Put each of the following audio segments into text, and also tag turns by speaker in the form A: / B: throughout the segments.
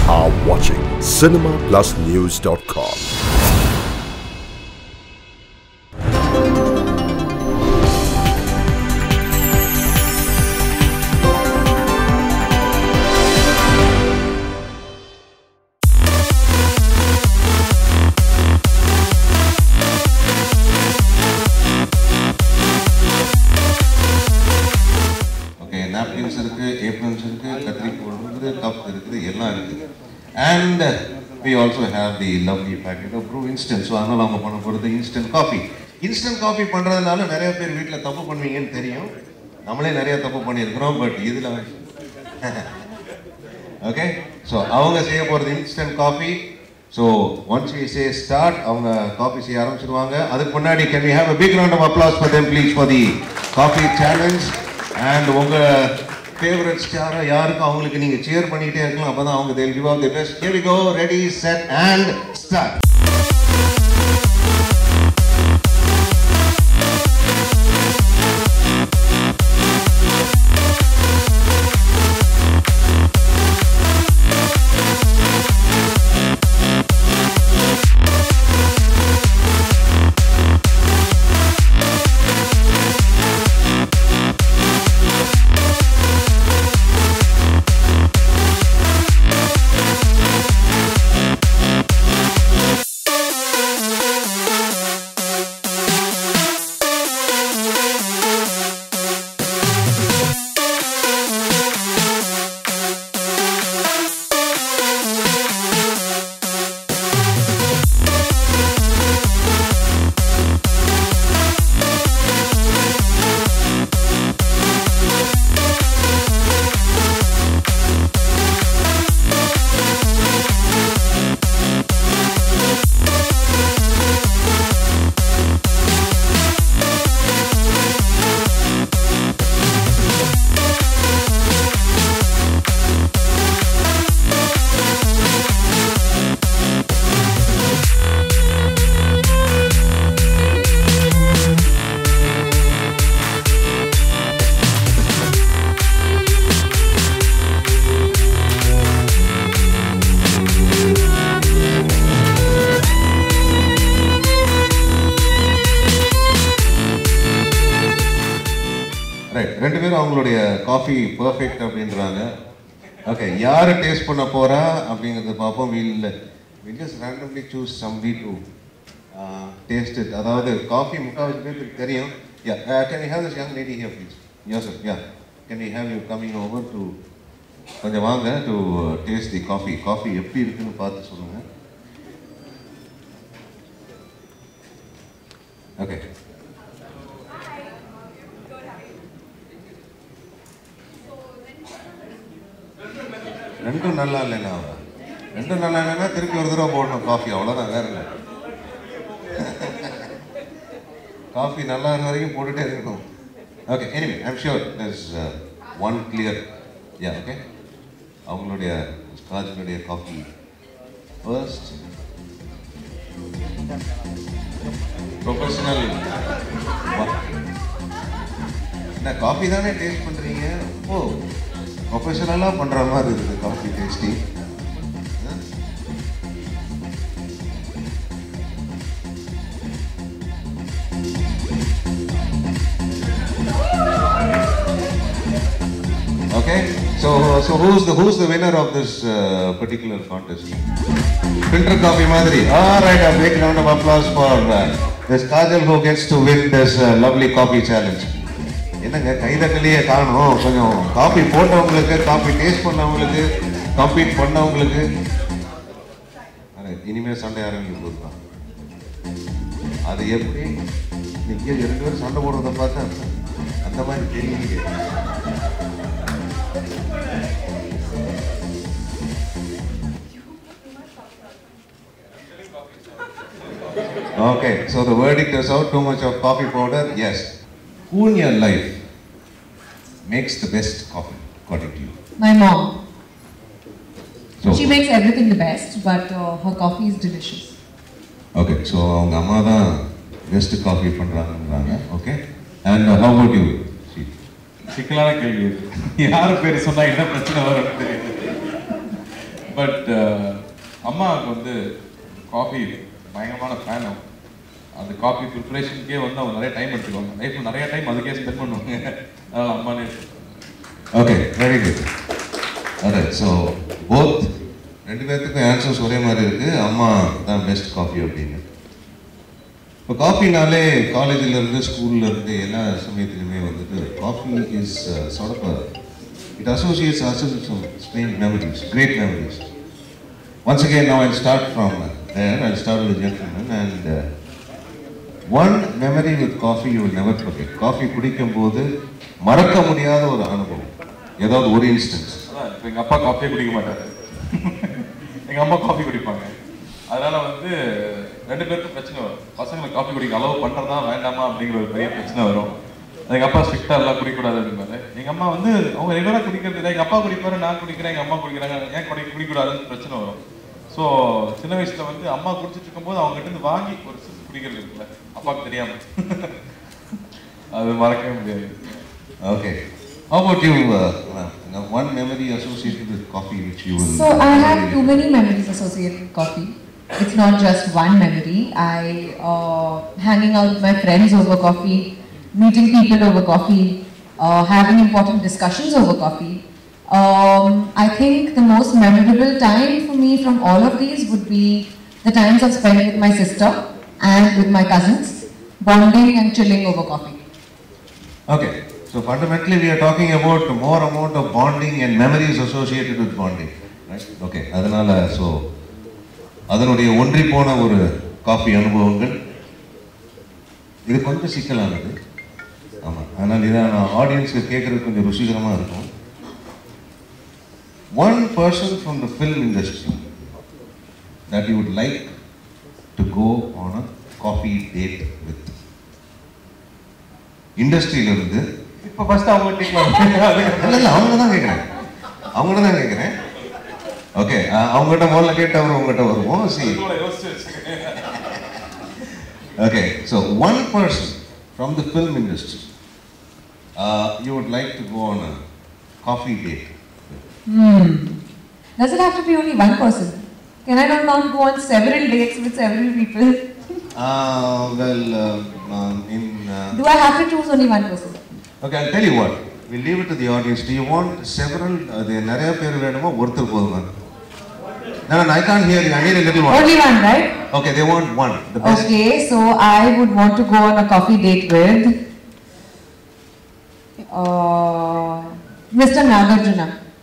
A: are watching cinemaplusnews.com.
B: napkins irukku, aprons irukku, katri podudhu, cup irukku, ella irukku. And we also have the lovely packet of brew instant. So adala naanga panna poradhu instant coffee. Instant coffee பண்றதுனால நிறைய பேர் வீட்ல தப்பு பண்ணுவீங்கன்னு தெரியும். நம்மளே நிறைய தப்பு பண்ணியிருக்கிறோம். பட் இதுல okay, so அவங்க செய்ய போறது instant coffee. So once we say start, அவங்க காபி செய்ய ஆரம்பிச்சிடுவாங்க. அதுக்கு முன்னாடி can we have a big round of applause for them please for the coffee challenge. And உங்க favorite star யாருக்கு அவங்களுக்கு நீங்க cheer பண்ணிட்டே இருக்கலாம். அப்பதான் அவங்க they'll give out the best. Here we go, ready, set and start. ரெண்டு பேரும் அவங்களுடைய காஃபி பெர்ஃபெக்ட் அப்படின்றாங்க. ஓகே, யார் டேஸ்ட் பண்ண போறா அப்படிங்கிறத பார்ப்போம். we'll just randomly choose somebody to taste it. அதாவது காஃபி முக்காவாசி பேருக்கு தெரியும். Can we have this young lady here please? Yes sir. Yeah. Can we have you coming over to கொஞ்சம் வாங்க to taste the coffee. Coffee எப்படி இருக்குன்னு பார்த்து சொல்லுங்க. ஓகே. ரெண்டும் நல்லா இல்லைன்னா ரெண்டும் நல்லா இல்லைன்னா திருப்பி ஒரு தடவை போடணும் காஃபி, அவ்வளோதான், வேற இல்லை. காஃபி நல்லா இருந்த வரைக்கும் போட்டுகிட்டே இருக்கணும். Okay, anyway I'm sure there's one clear. ஓகே, அவங்களுடைய ஸ்காட்சினுடைய காஃபி ஃபர்ஸ்ட். ப்ரொஃபஷனல் என்ன காஃபி தானே டேஸ்ட் பண்ணுறீங்க? ப்ரொஃபஷனலாக பண்ணுற மாதிரி இருக்குது coffee tasty. Okay, so who's the winner of this particular contest? Filter coffee madri. All right, a big round of applause for this Kajal who gets to win this lovely coffee challenge. என்னங்க கைதட்டலையே காணும். கொஞ்சம் coffee போட்டவங்களுக்கு, coffee taste பண்ணவங்களுக்கு, compete பண்ணவங்களுக்கு. இனிமேல் சண்டை ஆரம்பிக்கும் போது தான் அது எப்படி நீங்க ரெண்டு பேரும் சண்டை போடுறத பார்த்தா அந்த மாதிரி தெரியலையே. Okay, so the verdict is out. Too much of coffee powder. Yes. Who in your life makes the best coffee, according to you?
C: My mom.
B: So,
C: she makes everything the best, but her coffee is delicious.
B: Okay, so அவங்க அம்மா தான் best coffee பண்றாங்கன்றாங்க. Okay, and how about you?
D: சிக்கலான கேள்வி. யார் பேர் சொன்னா என்ன பிரச்சனை வரும் தெரியுது.
A: பட் அம்மாவுக்கு வந்து காஃபி பயங்கரமான ஃபேன் ஆகும். அந்த காஃபி ப்ரிப்பரேஷனுக்கே வந்து அவங்க நிறைய டைம் எடுத்துக்குவாங்க. லைஃப்பில் நிறைய டைம் அதுக்கே ஸ்பெண்ட் பண்ணுவாங்க. அதனால் அம்மானே.
B: Okay, very good. Okay, so both ரெண்டு பேர்த்துக்கும் ஆன்சர்ஸ் ஒரே மாதிரி இருக்குது. அம்மா தான் பெஸ்ட் காஃபி அப்படின்னு. இப்போ காஃபினாலே காலேஜிலேருந்து ஸ்கூல்லேருந்து எல்லா சமயத்துலையுமே வந்துட்டு coffee is sort of it associates us with some strange memories, great memories. Once again, now I'll start from there. I'll start with a gentleman and one memory with coffee you will never forget. Coffee குடிக்கும்போது மறக்க முடியாத ஒரு அனுபவம், ஏதாவது ஒரு instance.
A: அதான் இப்போ எங்கள் அப்பா காஃபியே குடிக்க மாட்டார், எங்கள் அம்மா காஃபி குடிப்பாங்க. அதனால் வந்து ரெண்டு பேருக்கும் பிரச்சனை வரும். பசங்களுக்கு காஃபி குடிக்க அலோவ் பண்ணுறதா வேண்டாமா அப்படிங்கிற ஒரு பெரிய பிரச்சனை வரும். எங்கள் அப்பா ஸ்ட்ரிக்டாக எல்லாம் குடிக்கூடாது அப்படிம்பாரு. எங்கள் அம்மா வந்து அவங்க ரெகுலராக குடிக்கிறது இல்லை. எங்கள் அப்பா குடிப்பாரு, நான் குடிக்கிறேன், எங்கள் அம்மா குடிக்கிறாங்க, ஏன் குடிக்கூடாதுன்னு பிரச்சனை வரும். ஸோ சின்ன வயசில் வந்து அம்மா குடிச்சிட்டு இருக்கும்போது அவங்ககிட்ட இருந்து வாங்கி ஒரு சிப் குடிக்கிறது இருக்குல்ல, அப்பாவுக்கு தெரியாமல், அது மறக்கவே முடியாது.
B: Okay. How about you? One memory associated with coffee which you will...
C: So I have too many memories associated with coffee. It's not just one memory. Hanging out with my friends over coffee, meeting people over coffee, having important discussions over coffee. I think the most memorable time for me from all of these would be the times I've spent with my sister and with my cousins, bonding and chilling over coffee.
B: Okay. So fundamentally we are talking about more amount of bonding and memories associated with bonding, right? Okay. அதனால so அதனுடைய ஒன்றி போன ஒரு coffee அனுபவங்கள் இது கொஞ்சம் சிக்கலானது. ஆமாம், அதனால் இதை நான் ஆடியன்ஸுக்கு கேட்குறது கொஞ்சம் ருசிகரமாக இருக்கும். One person from the film industry that you would like to go on a coffee date with. இண்டஸ்ட்ரியிலிருந்து
A: இப்போ ஃபர்ஸ்ட் அவங்க கேட்கலாம்.
B: இல்லை அவங்க தான் கேட்குறேன். ஓகே, அவங்ககிட்ட முதல்ல கேட்டு அவர் உங்ககிட்ட வருவோம். See. Okay, so one person from the film industry you would like to go on a coffee date.
C: Does it have to be only one person? Can I not go on several dates with several people? Do I have to choose only one person?
B: Okay, I'll tell you what. We'll leave it to the audience. Do you want several? நிறைய பேர் வேணுமா, ஒருத்தர் போதுமா? No, I can't hear you. I need a little one.
C: Only one, right?
B: Okay, they want one. The best.
C: Okay, so I would want to go on a coffee date with Mr. Nagarjuna.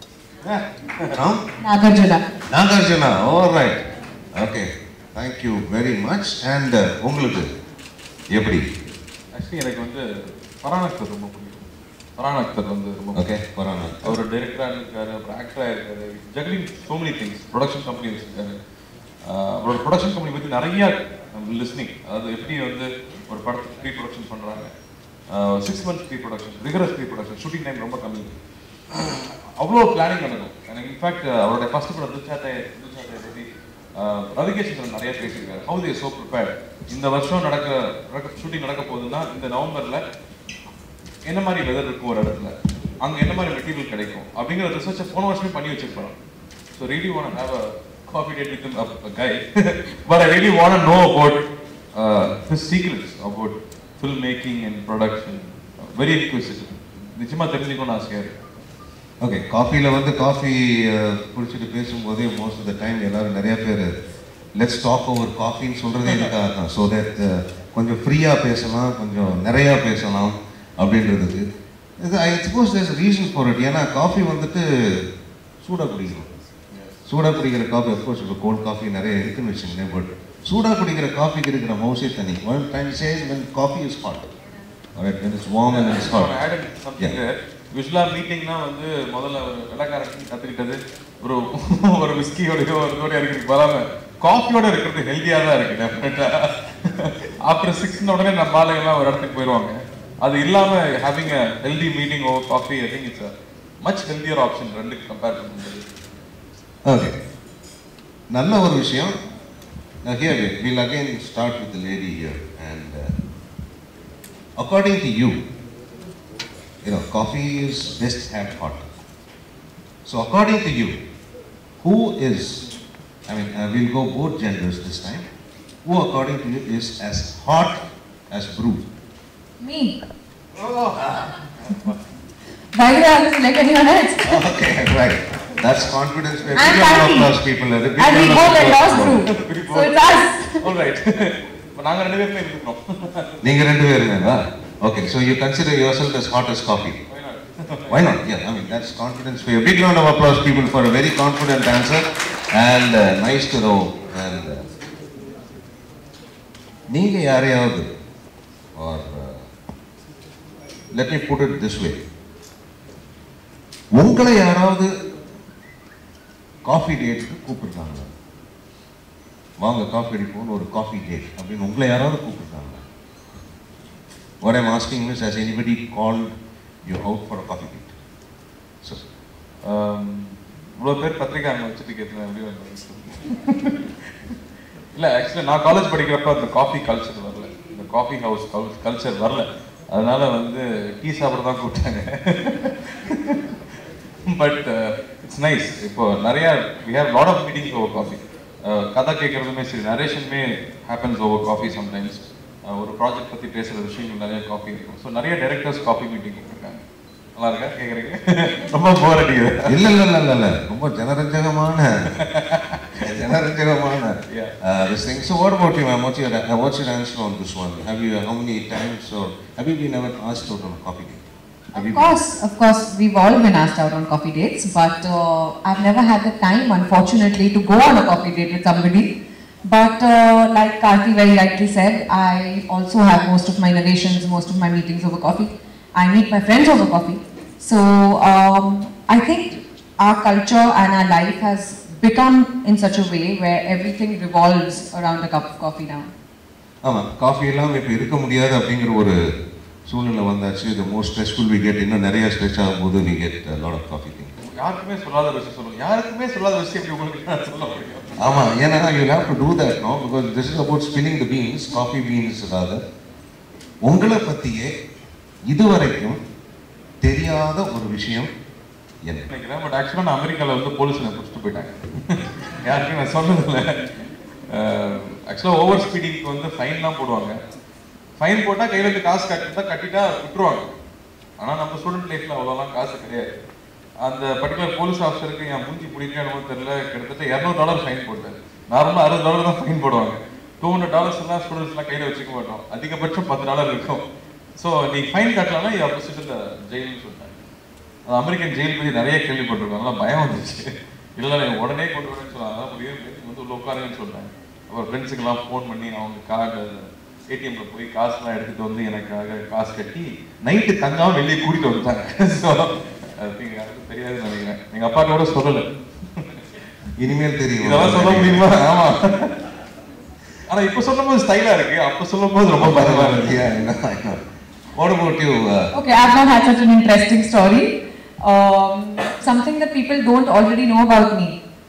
B: Nagarjuna. All right. Okay. Thank you very much. And உங்களுக்கு எப்படி?
A: Actually எனக்கு வந்து ஃபர்ஹான் அக்தர் ரொம்ப பிடிக்கும். ஃபர்ஹான் அக்தர் வந்து ரொம்ப
B: okay. Farhan Akhtar
A: அவர் டைரக்டராக இருக்காரு, அப்புறம் ஆக்டராக இருக்காரு, juggling so many things. Production company வச்சிருக்காரு. அவரோட ப்ரொடக்ஷன் கம்பெனி பற்றி நிறையா லிஸ்னிங், அதாவது எப்படி வந்து ஒரு படத்துக்கு ப்ரீ ப்ரொடக்ஷன் பண்ணுறாங்க, 6 months pre production, rehearse pre production, shooting time ரொம்ப கம்மி, அவ்வளோ பிளானிங் நடக்கும். எனக்கு இன்ஃபேக்ட் அவரோட ஃபர்ஸ்ட் படம் துச்சாத்தை பற்றி ரவிகேஷன் நிறைய பேசியிருக்காரு. How they so prepared. இந்த வருஷம் ஷூட்டிங் நடக்க போகுதுன்னா இந்த நவம்பரில் என்ன மாதிரி வெதர் இருக்கும் ஒரு இடத்துல, அங்கே என்ன மாதிரி மெட்டீரியல் கிடைக்கும் அப்படிங்கிற ரிசர்ச்சை போன வருஷமே பண்ணி வச்சிருப்பாங்க. So really want have a coffee date with a guy, but I really want know about his secrets about film making and production. Very inquisitive. நிச்சயமாக தெரிஞ்சுக்கணும்னு ஆசையாக இருக்குது.
B: ஓகே, காஃபியில் வந்து காஃபி குடிச்சிட்டு பேசும்போதே மோஸ்ட் ஆஃப் த டைம் எல்லோரும் நிறைய பேர் லெட்ஸ் டாக் ஓவர் காஃபின்னு சொல்கிறதே இதுக்காக தான். ஸோ தட் கொஞ்சம் ஃப்ரீயாக பேசலாம், கொஞ்சம் நிறையா பேசலாம் அப்படின்றதுக்கு. இது I suppose there's reason for it. ஏன்னா காஃபி வந்துட்டு சூடாக குடிக்கணும். சூடாக குடிக்கிற காஃபி அஃப்கோர்ஸ் இப்போ கோல்ட் காஃபி நிறைய இருக்குன்னு வச்சுங்களேன். பட் சூடாக குடிக்கிற காஃபிக்கு இருக்கிற மவுசே தனி. One time says when coffee is hot, alright, when it's warm and it's hot.
A: யூஸ்வலாக மீட்டிங்னா வந்து முதல்ல ஒரு வெள்ளக்காரன் கற்றுக்கிட்டது ஒரு விஸ்கியோடையோ ஒரு இதோடய இருக்கிறதுக்கு வராமல் காஃபியோட இருக்கிறது ஹெல்த்தியாக தான் இருக்குது. டெஃபினட்டாக ஆஃப்டர் 6 உடனே நம்ம ஆளுங்கெல்லாம் ஒரு இடத்துக்கு போயிடுவாங்க. அது இல்லாமல் having a healthy meeting over coffee, I think it's a much healthier option ரெண்டுக்கு கம்பேர் பண்ணும்போது.
B: ஓகே, நல்ல ஒரு விஷயம். Here we'll again start with the lady here. And according to you, coffee is best had hot. So according to you, who is, I mean, we'll go both genders this time, who according to you is as hot as brew?
C: Me. Why do I have to select anyone else?
B: Okay, right. That's confidence.
C: I'm happy.
B: People.
C: And we both lost brew. So it's us.
A: All right. நாங்க ரெண்டு பேருமே இருக்கோம்.
B: நீங்க ரெண்டு பேருமேவா? Okay, so you consider yourself as hot as coffee.
A: Why not?
B: Why not? Yeah, I mean, that's confidence for you. Big round of applause, people, for a very confident answer. And nice to know. And நீங்க யாரையாவது, or let me put it this way. உங்களை யாராவது coffee டேட்டுக்கு கூப்பிடுறாங்க, வாங்க coffee அடிப்போம்னு ஒரு coffee date அப்படின்னு உங்களை யாராவது கூப்பிடுறாங்க. What I'm asking is, has anybody called you out for a coffee date? So,
A: இவ்வளோ பேர் பத்திரிக்கை அங்கே வச்சுட்டு கேட்குறேன் எப்படி வந்து இல்லை, ஆக்சுவலி நான் காலேஜ் படிக்கிறப்ப அந்த காஃபி கல்ச்சர் வரல, இந்த காஃபி ஹவுஸ் கல்ச்சர் வரல. அதனால வந்து டீ சாப்பிட தான் கூப்பிட்டாங்க. But it's nice. இப்போ நிறையா we have lot of meetings over coffee. கதை கேட்குறதுமே சரி, நரேஷனுமே ஹேப்பன்ஸ் ஓவர் காஃபி சம்டைம்ஸ். ஒரு ப்ராஜெக்ட் பற்றி பேசுகிற விஷயங்கள் நிறைய காஃபி இருக்கும். ஸோ நிறைய டைரக்டர்ஸ் காஃபி மீட்டிங் இருக்காங்க. நல்லா இருக்கா கேட்குறீங்க? ரொம்ப போர் அடிக்குது.
B: இல்லை இல்லை இல்லை இல்லை ரொம்ப ஜனரஞ்சகமான this thing. So what about you, ma'am? What's your answer on this one? Have you, how many times, or have you been ever asked out on a coffee date?
C: Of course, we've all been asked out on coffee dates, but I've never had the time, unfortunately, to go on a coffee date with somebody. But like Karthi very rightly said, I also have most of my narrations, most of my meetings over coffee. I meet my friends over coffee. So I think our culture and our life has become in such a way where everything revolves around a cup of coffee now.
B: ஆமாம், coffee எல்லாம் இப்போ இருக்க முடியாது அப்படிங்கிற ஒரு சூழ்நிலை வந்தாச்சு. the more stressful we get, இன்னும் நிறைய ஸ்ட்ரெச் ஆகும்போது we get a lot of coffee thing.
A: யாருக்குமே சொல்லாத விஷயம் சொல்லுங்க. யாருக்குமே சொல்லாத விஷயம் எப்படி உங்களுக்கு சொல்ல முடியும்?
B: ஆமாம், ஏன்னா you have to do that now because this is about spilling the beans, coffee beans. அதாவது உங்களை பற்றியே இதுவரைக்கும் தெரியாத ஒரு விஷயம் என்ன
A: நினைக்கிறேன். பட் ஆக்சுவலாக நான் அமெரிக்காவில் வந்து போலீஸில் பிடிச்சிட்டு போயிட்டாங்க. யாருக்கும் நான் சொன்னதில்லை. ஆக்சுவலாக ஓவர் ஸ்பீடிங்க்கு வந்து ஃபைன்லாம் போடுவாங்க. ஃபைன் போட்டால் கையில் இருந்து காசு கட்டிட்டா விட்டுருவாங்க. ஆனால் நம்ம ஸ்டூடெண்ட் லைஃப்பில் அவ்வளோலாம் காசு கிடையாது. அந்த பர்டிகுலர் போலீஸ் ஆஃபீஸருக்கு என் மூஞ்சி பிடிக்கணுமோ தெரியல, கிட்டத்தட்ட $200 ஃபைன் போட்டார். நார்மலாக $60 தான் ஃபைன் போடுவாங்க. $200 எல்லாம் ஸ்டூடெண்ட்ஸ்லாம் கையில் வச்சுக்க மாட்டோம். அதிகபட்சம் $10 இருக்கும். ஸோ நீ ஃபைன் கட்டலாம்னா இது ஆப்போசிட்டில் ஜெயில்னு சொல்லிட்டாங்க. அது அமெரிக்கன் ஜெயில் பற்றி நிறைய கேள்விப்பட்டிருக்கோம். அதெல்லாம் பயம் வந்துச்சு. இல்லை நீ உடனே கொண்டு வரேன்னு சொன்னாங்க. அதான் முடியும் வந்து உள்ள உட்காருங்கன்னு சொல்லிட்டாங்க. அப்புறம் ஃப்ரெண்ட்ஸுக்கெல்லாம் ஃபோன் பண்ணி அவங்க கார்டு ஏடிஎம்ல போய் காசுலாம் எடுத்துகிட்டு வந்து எனக்காக காசு கட்டி நைட்டு தங்காமல் வெளியே கூட்டிகிட்டு வந்துட்டாங்க. ஸோ அது யாருக்கும் தெரியாதுன்னு நினைக்கிறேன். எங்கள் அப்பாட்ட கூட சொல்லலை.
B: இனிமேல் தெரியும்.
A: இதெல்லாம் சொல்ல முடியுமா? ஆமாம். ஆனால் இப்போ சொல்லும்போது ஸ்டைலாக இருக்கு, அப்போ சொல்லும்போது ரொம்ப பயமாக இருக்கு.
B: What about you?
C: Okay, I've not had such an interesting story. Something that people don't already know about me.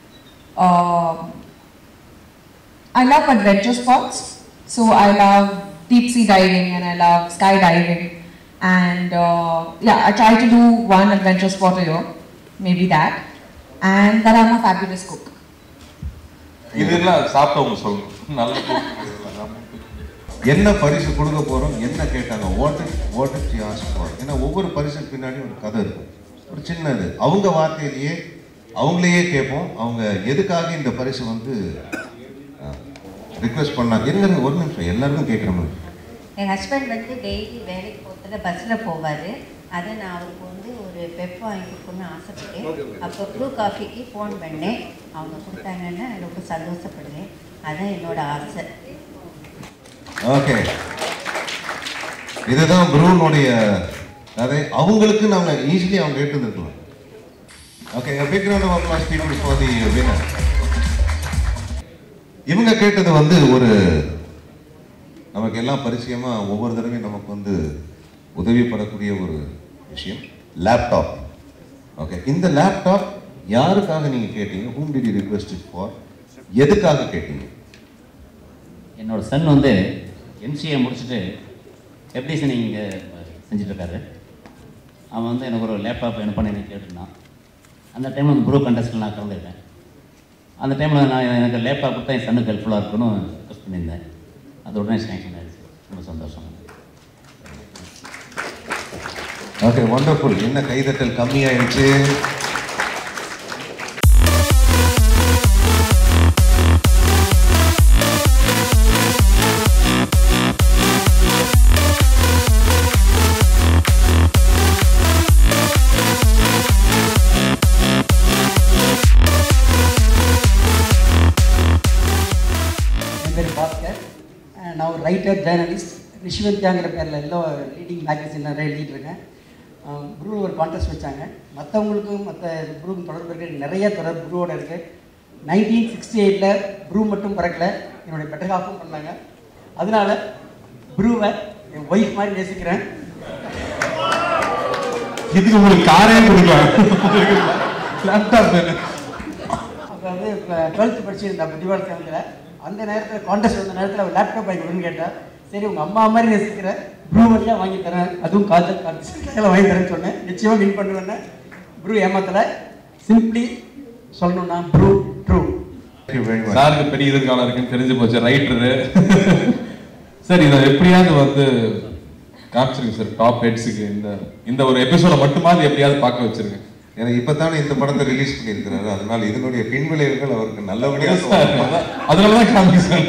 C: I love adventure sports. So I love deep sea diving and I love skydiving. And yeah, I try to do one adventure sport a year, maybe that. And that I'm a fabulous cook.
A: இதெல்லாம் சாப்பிட்டவங்க சொல்லணும். நல்ல
B: என்ன பரிசு கொடுக்க போறோம், என்ன கேட்டாங்க, what did she ask for? ஏன்னா ஒவ்வொரு பரிசுக்கு பின்னாடி ஒரு கதை இருக்கும். ஒரு சின்னது அவங்க வார்த்தையிலேயே அவங்களையே கேட்போம். அவங்க எதுக்காக இந்த பரிசு வந்து ரிக்வெஸ்ட் பண்ணாங்க. இருங்க ஒரு நிமிஷம், எல்லாருக்கும் கேட்குற மாதிரி.
D: என் ஹஸ்பண்ட் வந்து டெய்லி வேலைக்கு போகிறதுல பஸ்ஸில் போவார். அதை நான் அவருக்கு வந்து ஒரு பெப் வாங்கி கொடுக்கணும்னு ஆசைப்பட்டேன். அப்போ ப்ளூ காஃபிக்கு ஃபோன் பண்ணேன். அவங்க கொடுத்தாங்கன்னா நான் ரொம்ப சந்தோஷப்படுவேன். அதுதான் என்னோட ஆசை.
B: ஓகே, இதுதான் ப்ரூனுடைய கதை. அவங்களுக்கு நாங்கள் ஈஸிலி அவங்க கேட்டுருக்கலாம். Okay, big round of applause people for the winner. இவங்க கேட்டது வந்து ஒரு நமக்கு எல்லாம் பரிச்சயமாக ஒவ்வொரு தடவையும் நமக்கு வந்து உதவிப்படக்கூடிய ஒரு விஷயம், லேப்டாப். ஓகே, இந்த லேப்டாப் யாருக்காக நீங்கள் கேட்டீங்க? whom did you request it for? எதுக்காக கேட்டீங்க?
E: என்னோட சன் வந்து எம்சிஏ முடிச்சுட்டு வெப் டிசைனிங் செஞ்சிட்ருக்காரு. அவன் வந்து எனக்கு ஒரு லேப்டாப் என்ன பண்ணி கேட்டுருந்தான். அந்த டைமில் அந்த ப்ரூ கண்டஸ்ட்டில் நான் கலந்துருக்கேன். அந்த டைமில் நான் எனக்கு லேப்டாப் கொடுத்தா என் சனுக்கு ஹெல்ப்ஃபுல்லாக இருக்குன்னு ரிக்வஸ்ட் பண்ணியிருந்தேன். அது உடனே சேங்ஷன் ஆயிடுச்சு. ரொம்ப சந்தோஷம்.
B: Okay, wonderful. என்ன கைதட்டல் கம்மியாயிடுச்சு.
F: நான் ஒரு ரைட்டர், ஜேர்னலிஸ்ட், ரிஷிவந்தியாங்கிற பேரில் எல்லாம் லீடிங் மேகசின் நிறைய எழுதிட்டுருக்கேன். ப்ரூ ஒரு கான்டெஸ்ட் வச்சாங்க. மற்றவங்களுக்கும் மற்ற ப்ரூக்கும் தொடர்பு இருக்குது, நிறைய தொடர்பு ப்ரூவோட இருக்குது. 1968 ப்ரூ மட்டும் பிறக்கல, என்னுடைய பெட்டர் ஹாஃபும் பண்ணாங்க. அதனால ப்ரூவை என் ஒய்ஃப் மாதிரி நேசிக்கிறேன்.
A: இதுக்கு உங்களுக்கு காரே கொடுக்கலாம். லேப்டாப்
F: அப்போ வந்து இப்போ 12th படிச்சிருந்தேன். அப்போ திவால் சேனத்தில் அந்த நேரத்தில் கான்டெஸ்ட் வந்த நேரத்தில் ஒரு லேப்டாப் வாங்கி கொடுன்னு கேட்டால், சரி உங்கள் அம்மா மாதிரி நேசிக்கிற ப்ரூ வழியாக வாங்கி தரேன், அதுவும் காஜல் கான்டெஸ்ட் வாங்கி தரேன்னு சொன்னேன். நிச்சயமாக வின் பண்ணுவேன்னு. ப்ரூ ஏமாத்தலை. சிம்பிளி சொல்லணும்னா ப்ரூ ட்ரூ.
A: சாருக்கு பெரிய எதிர்காலம் இருக்குன்னு தெரிஞ்சு போச்சு. ரைட்டரு சார், இதை எப்படியாவது வந்து காமிச்சிருங்க சார் டாப் ஹெட்ஸுக்கு. இந்த ஒரு எபிசோட மட்டுமாவது எப்படியாவது பார்க்க வச்சிருங்க.
B: ஏன்னா இப்பதானே இந்த படத்தை ரிலீஸ் பண்ணியிருக்கிறாரு, அதனால இதனுடைய பின்விளைவுகள் அவருக்கு நல்லபடியாக
A: அதனாலதான் காமிக்கிறேன்.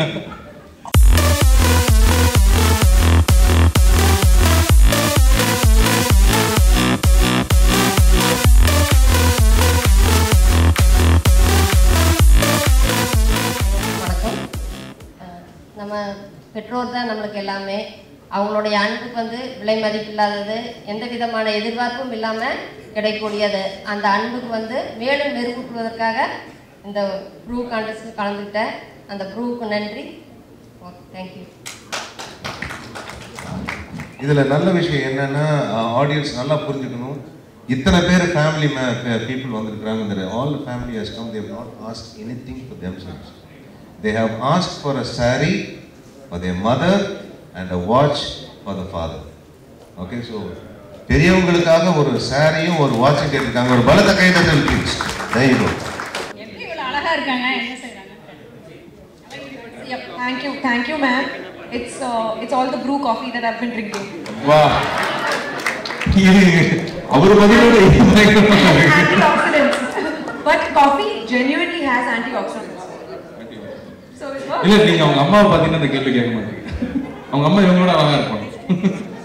G: வணக்கம். நம்ம பெற்றோர் தான் நம்மளுக்கு எல்லாமே. அவங்களுடைய அன்புக்கு வந்து விலை மதிப்பில்லாதது, எந்த விதமான எதிர்பார்ப்பும் இல்லாமல் கிடைக்கக்கூடியது. அந்த அன்புக்கு வந்து மேலும் மெருகூட்டுவதற்காக இந்த ப்ரூ கான்டெஸ்ட் கலந்துக்கிட்டேன். அந்த ப்ரூவுக்கு நன்றி. தேங்க்யூ.
B: இதில் நல்ல விஷயம் என்னன்னா, ஆடியன்ஸ் நல்லா புரிஞ்சுக்கணும். இத்தனை பேர் ஃபேமிலி பீப்புள் வந்திருக்கிறாங்க. All the family has come. They have not asked anything for themselves. They have asked for a sari for their mother and a watch for the father. Okay, so பெரியவங்களுக்காக ஒரு சாரியும் ஒரு வாட்சும் கேட்டிருக்காங்க. ஒரு பலத்த கைதட்டல் ப்ளீஸ். There you go.
C: எப்படி இவ்வளவு அழகா இருக்காங்க, என்ன செய்றாங்க? Thank you ma'am. It's all the brew coffee that I've been drinking.
A: வா, அவர் பதிலோட
C: Antioxidants. But coffee genuinely has antioxidants. So it's
A: இல்ல, நீங்க அவங்க அம்மாவை பார்த்தீங்கன்னா அந்த கேள்வி கேட்க மாட்டீங்க. அவங்க அம்மா இவங்களோட அழகா இருப்பாங்க.